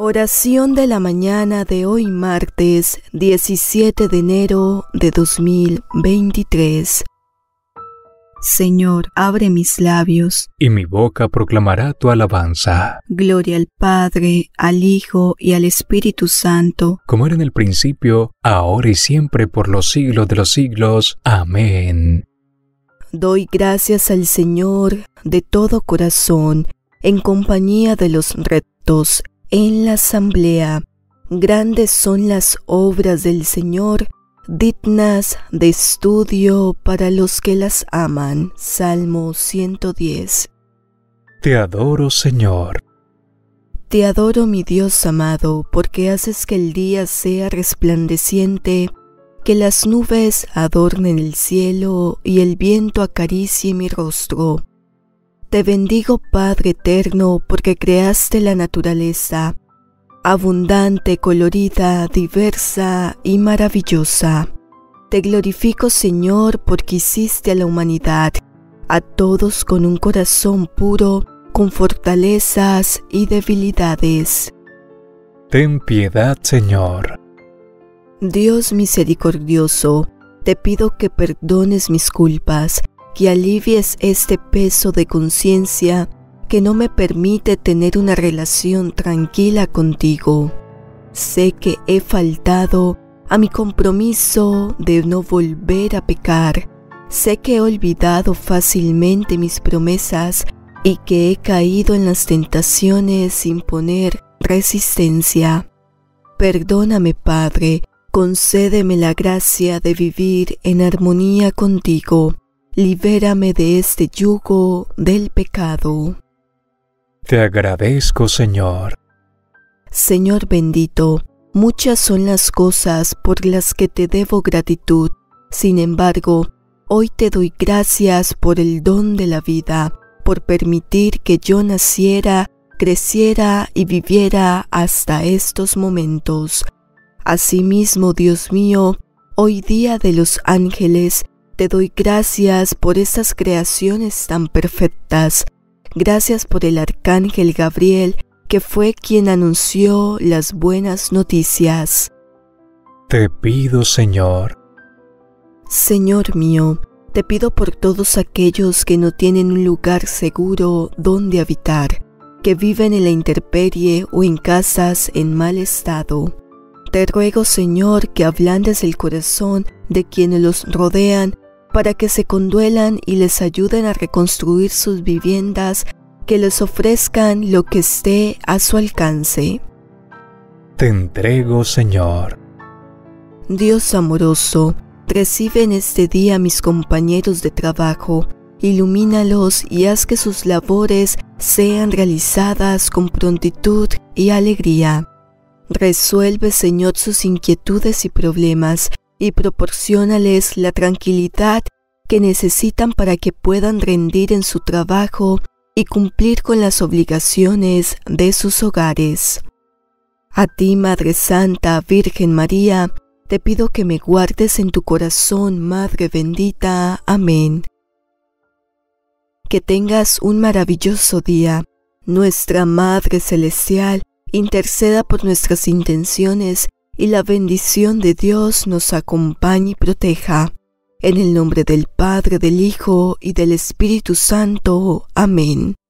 Oración de la mañana de hoy martes 17 de enero de 2023. Señor, abre mis labios, y mi boca proclamará tu alabanza. Gloria al Padre, al Hijo y al Espíritu Santo, como era en el principio, ahora y siempre, por los siglos de los siglos. Amén. Doy gracias al Señor de todo corazón, en compañía de los rectos, en la asamblea. Grandes son las obras del Señor, dignas de estudio para los que las aman. Salmo 110. Te adoro, Señor. Te adoro, mi Dios amado, porque haces que el día sea resplandeciente, que las nubes adornen el cielo y el viento acaricie mi rostro. Te bendigo, Padre eterno, porque creaste la naturaleza, abundante, colorida, diversa y maravillosa. Te glorifico, Señor, porque hiciste a la humanidad, a todos con un corazón puro, con fortalezas y debilidades. Ten piedad, Señor. Dios misericordioso, te pido que perdones mis culpas, que alivies este peso de conciencia que no me permite tener una relación tranquila contigo. Sé que he faltado a mi compromiso de no volver a pecar. Sé que he olvidado fácilmente mis promesas y que he caído en las tentaciones sin poner resistencia. Perdóname, Padre, concédeme la gracia de vivir en armonía contigo. Libérame de este yugo del pecado. Te agradezco, Señor. Señor bendito, muchas son las cosas por las que te debo gratitud. Sin embargo, hoy te doy gracias por el don de la vida, por permitir que yo naciera, creciera y viviera hasta estos momentos. Asimismo, Dios mío, hoy día de los ángeles, te doy gracias por estas creaciones tan perfectas. Gracias por el arcángel Gabriel, que fue quien anunció las buenas noticias. Te pido, Señor. Señor mío, te pido por todos aquellos que no tienen un lugar seguro donde habitar, que viven en la intemperie o en casas en mal estado. Te ruego, Señor, que ablandes el corazón de quienes los rodean, para que se conduelan y les ayuden a reconstruir sus viviendas, que les ofrezcan lo que esté a su alcance. Te entrego, Señor. Dios amoroso, recibe en este día a mis compañeros de trabajo, ilumínalos y haz que sus labores sean realizadas con prontitud y alegría. Resuelve, Señor, sus inquietudes y problemas, y proporciónales la tranquilidad que necesitan para que puedan rendir en su trabajo y cumplir con las obligaciones de sus hogares. A ti, Madre Santa, Virgen María, te pido que me guardes en tu corazón, Madre bendita. Amén. Que tengas un maravilloso día. Nuestra Madre Celestial interceda por nuestras intenciones y la bendición de Dios nos acompañe y proteja. En el nombre del Padre, del Hijo y del Espíritu Santo. Amén.